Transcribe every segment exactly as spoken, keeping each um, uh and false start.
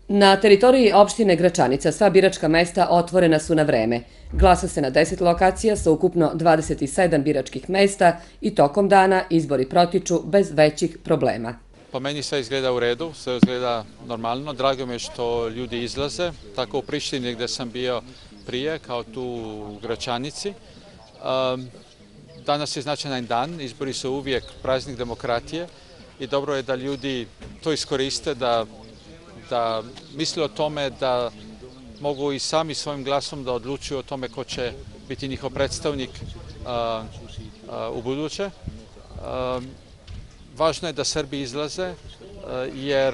Na teritoriji opštine Gračanica sva biračka mesta otvorena su na vreme. Glasa se na deset lokacija sa ukupno dvadeset sedam biračkih mesta i tokom dana izbori protiču bez većih problema. Po meni sve izgleda u redu, sve izgleda normalno. Drago mi je što ljudi izlaze, tako u Prištini gde sam bio prije, kao tu u Gračanici. Danas je značajan dan, izbori su uvijek praznik demokratije i dobro je da ljudi to iskoriste, da da misle o tome da mogu i sami svojim glasom da odlučuju o tome ko će biti njihov predstavnik u buduće. Važno je da Srbi izlaze, jer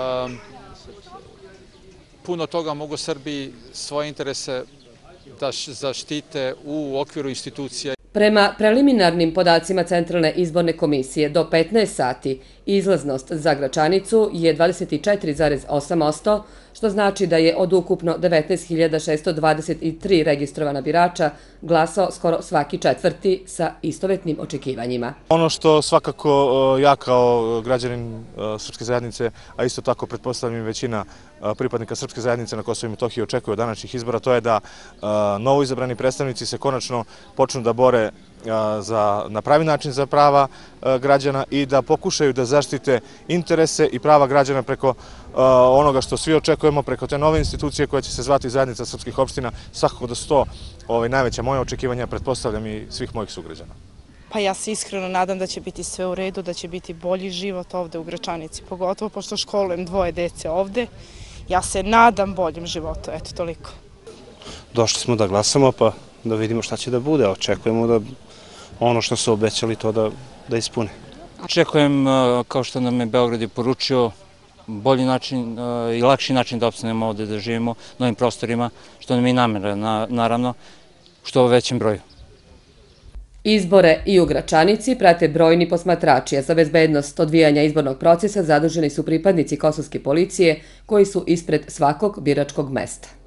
puno toga mogu Srbi svoje interese da zaštite u okviru institucija. Prema preliminarnim podacima Centralne izborne komisije, do petnaest sati izlaznost za Gračanicu je dvadeset četiri zarez osam posto, što znači da je od ukupno devetnaest hiljada šessto dvadeset tri registrovana birača glasao skoro svaki četvrti sa istovetnim očekivanjima. Ono što svakako ja kao građanin Srpske zajednice, a isto tako pretpostavljam i većina pripadnika Srpske zajednice na Kosovu i Metohiji očekuju od današnjih izbora, to je da novoizabrani predstavnici se konačno počnu da bore na pravi način za prava građana i da pokušaju da zaštite interese i prava građana preko onoga što svi očekujemo, preko te nove institucije koja će se zvati Zajednica srpskih opština. Svakako da su to najveća moja očekivanja, pretpostavljam i svih mojih sugrađana. Pa ja se iskreno nadam da će biti sve u redu, da će biti bolji život ovde u Gračanici, pogotovo pošto školujem dvoje dece ovde. Ja se nadam boljem životu, eto toliko. Došli smo da glasamo, pa da vidimo šta će da bude. Očekujemo da ono što su obećali to da ispune. Očekujem, kao što nam je Beograd je poručio, bolji način i lakši način da opstanemo ovde, da živimo na ovim prostorima, što nam je i namera, naravno, što u većem broju. Izbore i u Gračanici prate brojni posmatrači, a za bezbednost odvijanja izbornog procesa zaduženi su pripadnici kosovske policije koji su ispred svakog biračkog mesta.